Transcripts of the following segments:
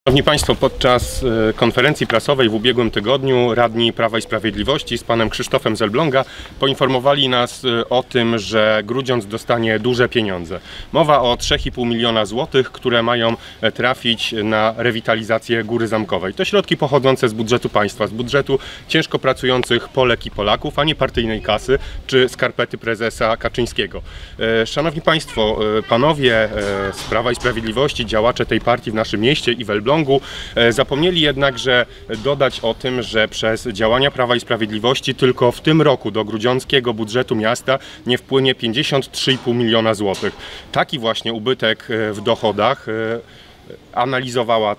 Szanowni Państwo, podczas konferencji prasowej w ubiegłym tygodniu radni Prawa i Sprawiedliwości z panem Krzysztofem z Elbląga poinformowali nas o tym, że Grudziądz dostanie duże pieniądze. Mowa o 3,5 miliona złotych, które mają trafić na rewitalizację Góry Zamkowej. To środki pochodzące z budżetu państwa, z budżetu ciężko pracujących Polek i Polaków, a nie partyjnej kasy czy skarpety prezesa Kaczyńskiego. Szanowni Państwo, panowie z Prawa i Sprawiedliwości, działacze tej partii w naszym mieście i w Elblągu zapomnieli jednakże dodać o tym, że przez działania Prawa i Sprawiedliwości tylko w tym roku do grudziąckiego budżetu miasta nie wpłynie 53,5 miliona złotych. Taki właśnie ubytek w dochodach analizował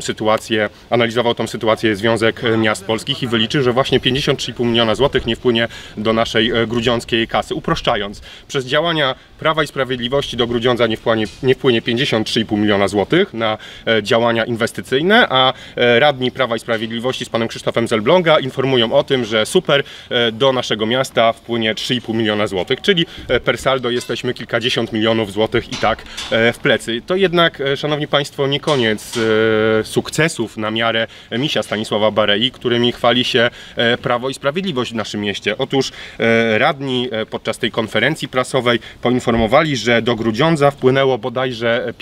tą sytuację Związek Miast Polskich i wyliczył, że właśnie 53,5 miliona złotych nie wpłynie do naszej grudziąckiej kasy. Uproszczając, przez działania Prawa i Sprawiedliwości do Grudziądza nie wpłynie 53,5 miliona złotych na działania inwestycyjne, a radni Prawa i Sprawiedliwości z panem Krzysztofem z Elbląga informują o tym, że super, do naszego miasta wpłynie 3,5 miliona złotych, czyli per saldo jesteśmy kilkadziesiąt milionów złotych i tak w plecy. To jednak, szanowni Państwo, nie koniec sukcesów na miarę misia Stanisława Barei, którymi chwali się Prawo i Sprawiedliwość w naszym mieście. Otóż radni podczas tej konferencji prasowej poinformowali, że do Grudziądza wpłynęło bodajże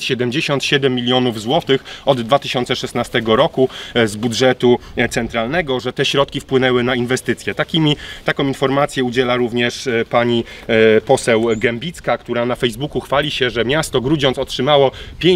577 milionów złotych od 2016 roku z budżetu centralnego, że te środki wpłynęły na inwestycje. Taką informację udziela również pani poseł Gębicka, która na Facebooku chwali się, że miasto Grudziądz otrzymało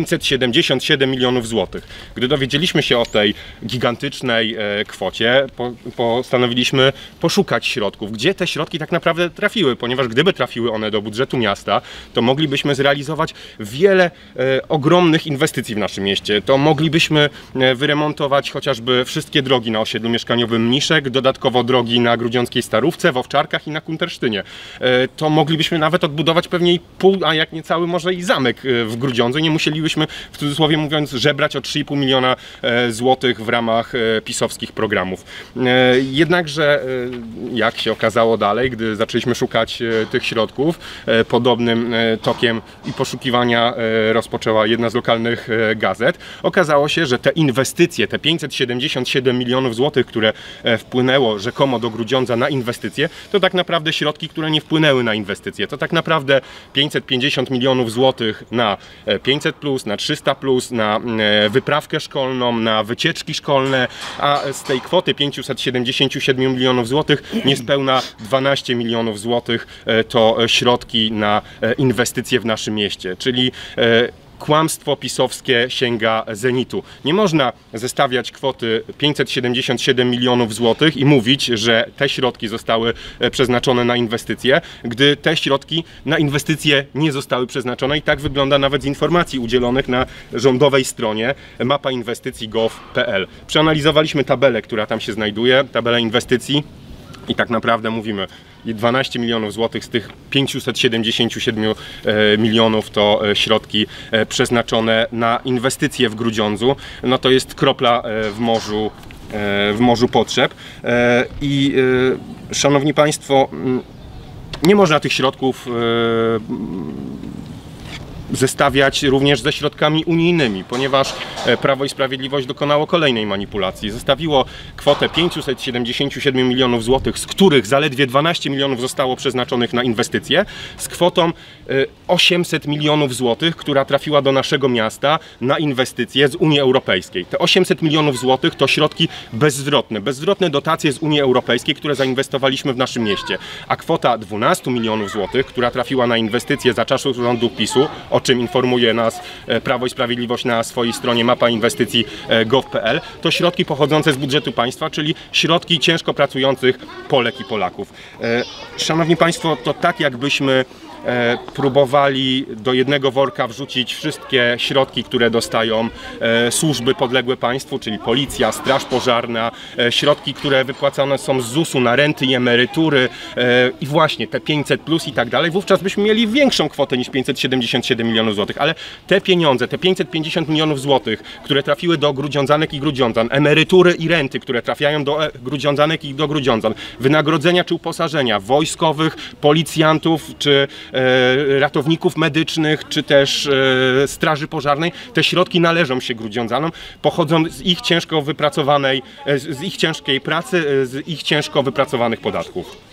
577 milionów złotych. Gdy dowiedzieliśmy się o tej gigantycznej kwocie, postanowiliśmy poszukać środków, gdzie te środki tak naprawdę trafiły, ponieważ gdyby trafiły one do budżetu miasta, to moglibyśmy zrealizować wiele ogromnych inwestycji w naszym mieście. To moglibyśmy wyremontować chociażby wszystkie drogi na osiedlu mieszkaniowym Mniszek, dodatkowo drogi na grudziąckiej Starówce, w Owczarkach i na Kuntersztynie. To moglibyśmy nawet odbudować pewnie i pół, a jak nie cały, może i zamek w Grudziądzu. Nie musielibyśmy, w cudzysłowie mówiąc, żebrać o 3,5 miliona złotych w ramach pisowskich programów. Jednakże, jak się okazało dalej, gdy zaczęliśmy szukać tych środków, podobnym tokiem i poszukiwania rozpoczęła jedna z lokalnych gazet, okazało się, że te inwestycje, te 577 milionów złotych, które wpłynęło rzekomo do Grudziądza na inwestycje, to tak naprawdę środki, które nie wpłynęły na inwestycje. To tak naprawdę 550 milionów złotych na 500+, na 300+, na wyprawkę szkolną, na wycieczki szkolne, a z tej kwoty 577 milionów złotych niespełna 12 milionów złotych to środki na inwestycje w naszym mieście, czyli kłamstwo pisowskie sięga zenitu. Nie można zestawiać kwoty 577 milionów złotych i mówić, że te środki zostały przeznaczone na inwestycje, gdy te środki na inwestycje nie zostały przeznaczone i tak wygląda nawet z informacji udzielonych na rządowej stronie mapainwestycji.gov.pl. Przeanalizowaliśmy tabelę, która tam się znajduje, tabelę inwestycji i tak naprawdę mówimy, 12 milionów złotych z tych 577 milionów to środki przeznaczone na inwestycje w Grudziądzu. No to jest kropla w morzu potrzeb. I szanowni Państwo, nie można tych środków zestawiać również ze środkami unijnymi, ponieważ Prawo i Sprawiedliwość dokonało kolejnej manipulacji. Zestawiło kwotę 577 milionów złotych, z których zaledwie 12 milionów zostało przeznaczonych na inwestycje, z kwotą 800 milionów złotych, która trafiła do naszego miasta na inwestycje z Unii Europejskiej. Te 800 milionów złotych to środki bezzwrotne dotacje z Unii Europejskiej, które zainwestowaliśmy w naszym mieście. A kwota 12 milionów złotych, która trafiła na inwestycje za czasów rządu PiS-u, o czym informuje nas Prawo i Sprawiedliwość na swojej stronie mapainwestycji.gov.pl, to środki pochodzące z budżetu państwa, czyli środki ciężko pracujących Polek i Polaków. Szanowni Państwo, to tak jakbyśmy próbowali do jednego worka wrzucić wszystkie środki, które dostają służby podległe państwu, czyli policja, straż pożarna, środki, które wypłacane są z ZUS-u na renty i emerytury i właśnie te 500+ i tak dalej, wówczas byśmy mieli większą kwotę niż 577 milionów złotych, ale te pieniądze, te 550 milionów złotych, które trafiły do grudziądzanek i grudziądzan, emerytury i renty, które trafiają do grudziądzanek i do grudziądzan, wynagrodzenia czy uposażenia wojskowych, policjantów czy ratowników medycznych, czy też straży pożarnej. Te środki należą się grudziądzanom, pochodzą z ich ciężko wypracowanej, z ich ciężkiej pracy, z ich ciężko wypracowanych podatków.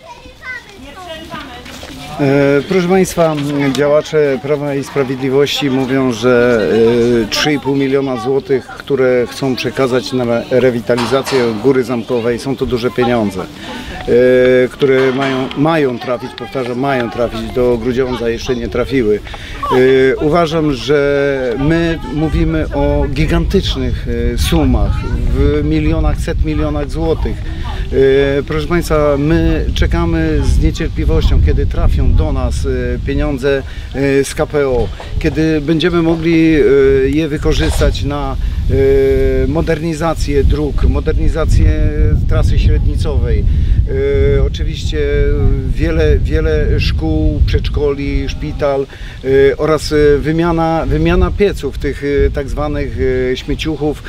Proszę Państwa, działacze Prawa i Sprawiedliwości mówią, że 3,5 miliona złotych, które chcą przekazać na rewitalizację Góry Zamkowej, są to duże pieniądze, które mają trafić, powtarzam, mają trafić do Grudziądza, jeszcze nie trafiły. Uważam, że my mówimy o gigantycznych sumach, w milionach, set milionach złotych. Proszę Państwa, my czekamy z niecierpliwością, kiedy trafią do nas pieniądze z KPO, kiedy będziemy mogli je wykorzystać na modernizację dróg, modernizację trasy średnicowej. Oczywiście wiele szkół, przedszkoli, szpital oraz wymiana pieców, tych tak zwanych śmieciuchów,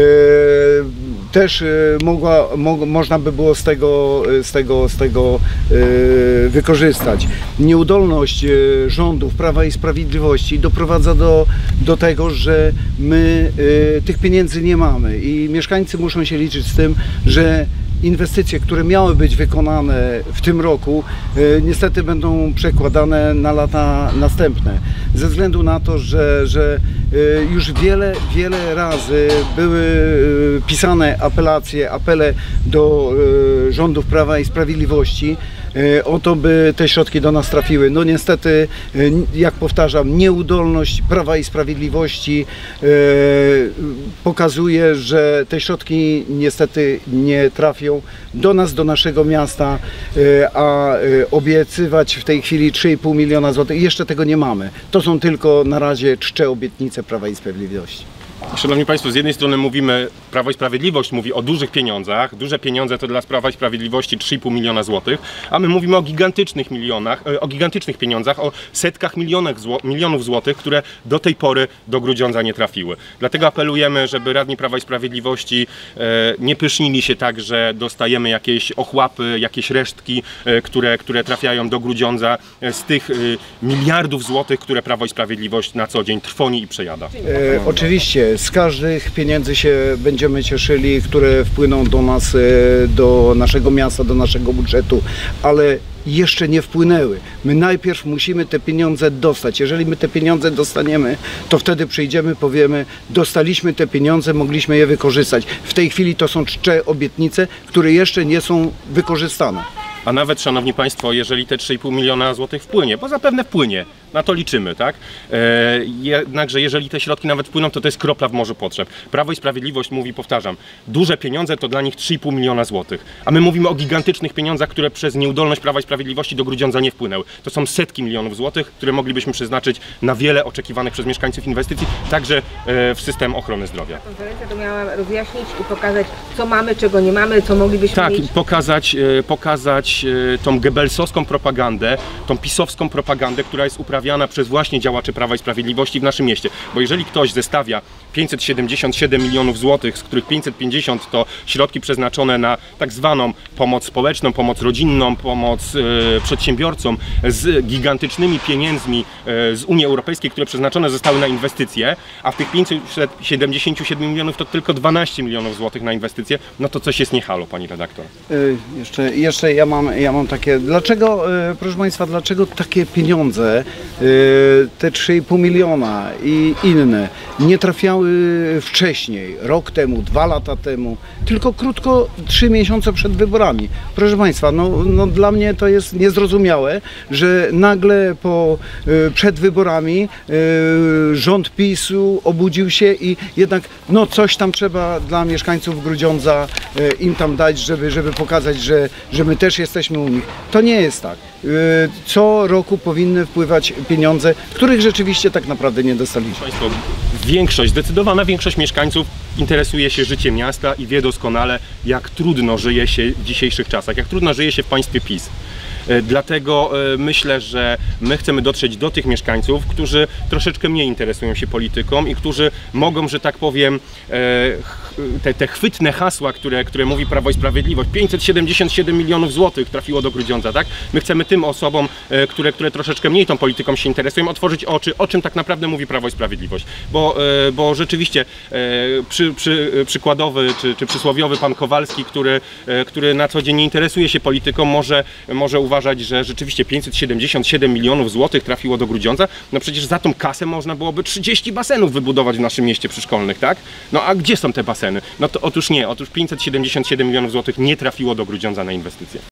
też można by było z tego wykorzystać. Nieudolność rządów Prawa i Sprawiedliwości doprowadza do tego, że my tych pieniędzy nie mamy i mieszkańcy muszą się liczyć z tym, że inwestycje, które miały być wykonane w tym roku, niestety będą przekładane na lata następne. Ze względu na to, że już wiele razy były pisane apele do rządów Prawa i Sprawiedliwości o to, by te środki do nas trafiły. No niestety, jak powtarzam, nieudolność Prawa i Sprawiedliwości pokazuje, że te środki niestety nie trafią do nas, do naszego miasta, a obiecywać w tej chwili 3,5 miliona złotych, jeszcze tego nie mamy. To są tylko na razie czcze obietnice Prawa i Sprawiedliwości. Szanowni Państwo, z jednej strony mówimy, Prawo i Sprawiedliwość mówi o dużych pieniądzach. Duże pieniądze to dla Prawa i Sprawiedliwości 3,5 miliona złotych, a my mówimy o gigantycznych milionach, o gigantycznych pieniądzach, o setkach milionów złotych, które do tej pory do Grudziądza nie trafiły. Dlatego apelujemy, żeby radni Prawa i Sprawiedliwości nie pysznili się tak, że dostajemy jakieś ochłapy, jakieś resztki, które trafiają do Grudziądza z tych miliardów złotych, które Prawo i Sprawiedliwość na co dzień trwoni i przejada. Oczywiście. Z każdych pieniędzy się będziemy cieszyli, które wpłyną do nas, do naszego miasta, do naszego budżetu, ale jeszcze nie wpłynęły. My najpierw musimy te pieniądze dostać. Jeżeli my te pieniądze dostaniemy, to wtedy przyjdziemy, powiemy, dostaliśmy te pieniądze, mogliśmy je wykorzystać. W tej chwili to są czcze obietnice, które jeszcze nie są wykorzystane. A nawet, szanowni Państwo, jeżeli te 3,5 miliona złotych wpłynie, bo zapewne wpłynie, na to liczymy, tak? Jednakże jeżeli te środki nawet wpłyną, to jest kropla w morzu potrzeb. Prawo i Sprawiedliwość mówi, powtarzam, duże pieniądze to dla nich 3,5 miliona złotych, a my mówimy o gigantycznych pieniądzach, które przez nieudolność Prawa i Sprawiedliwości do Grudziądza nie wpłynęły. To są setki milionów złotych, które moglibyśmy przeznaczyć na wiele oczekiwanych przez mieszkańców inwestycji, także w system ochrony zdrowia. Konferencja to miała rozjaśnić i pokazać, co mamy, czego nie mamy, co moglibyśmy mieć. Tak, pokazać tą gebelsowską propagandę, tą pisowską propagandę, która jest uprawiana przez właśnie działaczy Prawa i Sprawiedliwości w naszym mieście. Bo jeżeli ktoś zestawia 577 milionów złotych, z których 550 to środki przeznaczone na tak zwaną pomoc społeczną, pomoc rodzinną, pomoc przedsiębiorcom, z gigantycznymi pieniędzmi z Unii Europejskiej, które przeznaczone zostały na inwestycje, a w tych 577 milionów to tylko 12 milionów złotych na inwestycje, no to coś jest nie halo, pani redaktor. Jeszcze ja mam takie, dlaczego, proszę Państwa, dlaczego takie pieniądze, te 3,5 miliona i inne, nie trafiały wcześniej, rok temu, 2 lata temu, tylko krótko 3 miesiące przed wyborami. Proszę Państwa, no dla mnie to jest niezrozumiałe, że nagle przed wyborami rząd PiS-u obudził się i jednak no coś tam trzeba dla mieszkańców Grudziądza im tam dać, żeby pokazać, że my też jesteśmy u nich. To nie jest tak. Co roku powinny wpływać pieniądze, których rzeczywiście tak naprawdę nie dostaliśmy. Państwo, zdecydowana większość mieszkańców interesuje się życiem miasta i wie doskonale, jak trudno żyje się w dzisiejszych czasach, jak trudno żyje się w państwie PiS. Dlatego myślę, że my chcemy dotrzeć do tych mieszkańców, którzy troszeczkę mniej interesują się polityką i którzy mogą, że tak powiem, te chwytne hasła, które mówi Prawo i Sprawiedliwość, 577 milionów złotych trafiło do Grudziądza, tak? My chcemy tym osobom, które troszeczkę mniej tą polityką się interesują, otworzyć oczy, o czym tak naprawdę mówi Prawo i Sprawiedliwość. Bo rzeczywiście przykładowy czy przysłowiowy pan Kowalski, który na co dzień nie interesuje się polityką, może uważać, że rzeczywiście 577 milionów złotych trafiło do Grudziądza. No przecież za tą kasę można byłoby 30 basenów wybudować w naszym mieście przyszkolnych, tak? No a gdzie są te baseny? No to otóż nie, otóż 577 milionów złotych nie trafiło do Grudziądza na inwestycje.